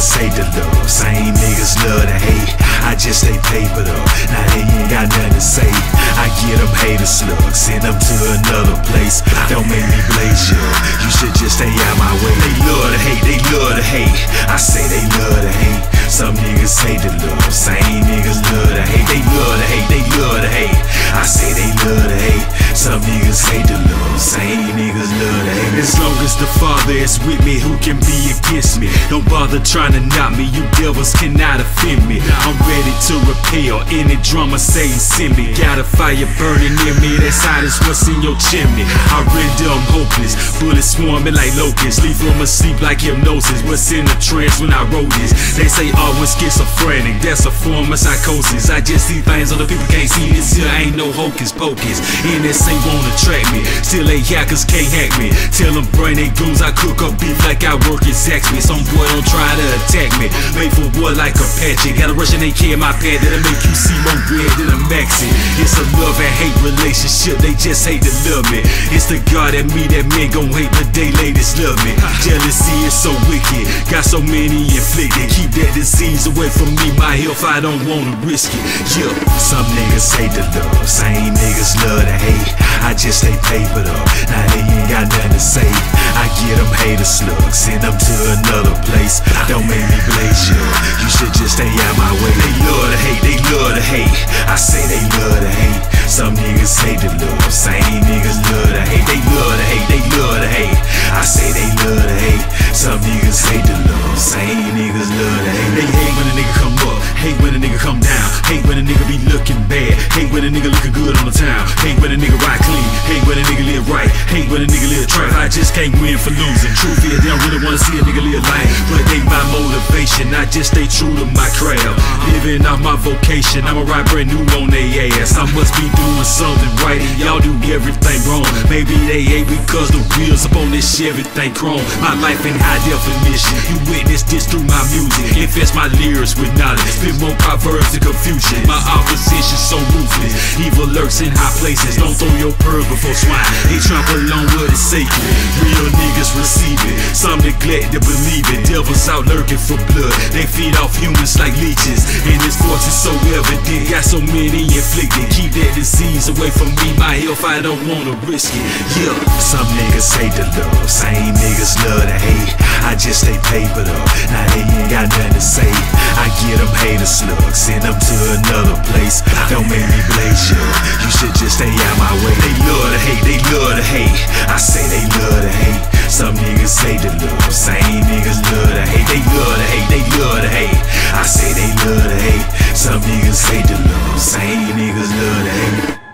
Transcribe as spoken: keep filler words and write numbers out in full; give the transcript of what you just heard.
niggas hate to love, same niggas love to hate. I just stay papered up, now they ain't got nothing to say. I get them hater slugs, send them to another place. Don't make me blaze you, you should just stay out my way. They love to hate, they love to hate. I say they love to hate. Some niggas hate to love, same niggas love to hate. They love to hate, they love to hate. I say they love to hate. Some niggas hate to love, same niggas love to hate. As long as the Father is with me, who can be against me? Don't bother trying to knock me, you devils cannot offend me. I'm ready to repel any drama Satan send me. Got a fire burning in me, that's hot as what's in your chimney. I render I'm hopeless, bullets swarming like locusts. Leave them asleep like hypnosis. What's in the trance when I wrote this? They say Odd-one schizophrenic, that's a form of psychosis. I just see things other people can't see. This here ain't no hocus pocus. N S A won't attract me, still they hackers can't hack me. Tell them bring they goons, I cook up beef like I work at Zaxby. Some boy don't try to attack me, made for a boy like Apache. Got a Russian A K in my pad that'll make you see more red than a Maxi. It's a love and hate relationship, they just hate to love me. It's the God that me that men gon' hate, but they ladies love me. Jealousy is so wicked, got so many inflicted. Keep that disease away from me, my health I don't wanna risk it. Yeah, some niggas hate to love, same niggas love to hate. I just stay papered up, now they ain't got nothing to say. I get them hater slugs, send them to another place. Don't make me blaze you, you should just stay out my way. They love to hate, they love to hate. I say they love to hate. Some niggas hate to love, same niggas love to hate. They love to hate, they love to hate. I say they love to hate. Some niggas hate to love, same niggas love to hate. They hate when a nigga come up, hate when a nigga come down. Hate when a nigga be looking bad, hate when a nigga looking good on the town. Hate when a nigga ride clean, hate when a nigga live right. Hate when a nigga live trap, I just can't win for losing. Truth is, they don't really wanna see a nigga live life, but they my motivation, I just stay true to my craft. Living off my vocation, I'ma ride brand new on they ass. I must be doing something right, and y'all do everything wrong. Maybe they hate because the wheels up on this shit, everything chrome. My life in high definition, you witness this through my music. Infest my lyrics with knowledge, spit more proverbs to confusion. My opposition so ruthless, evil lurks in high places. Don't throw your pearl before swine, they trample on what is sacred. Real niggas receive it, some neglect to believe it. Devils out lurking for blood, they feed off humans like leeches. And this force is so evident, got so many inflicted. Keep that disease away from me, my health I don't wanna risk it. Yeah, some niggas hate to love, same niggas love to hate. I just stay papered up, now they ain't got nothing to say. I get them hater slugs, send them to another place. Don't make me blaze you, you should just stay out my way. They love to hate, they love to hate. I say they love to hate. Some niggas hate to love, same niggas love to hate. They love to hate, they love to hate. I say they love to hate. Some niggas hate to love, same niggas love to hate.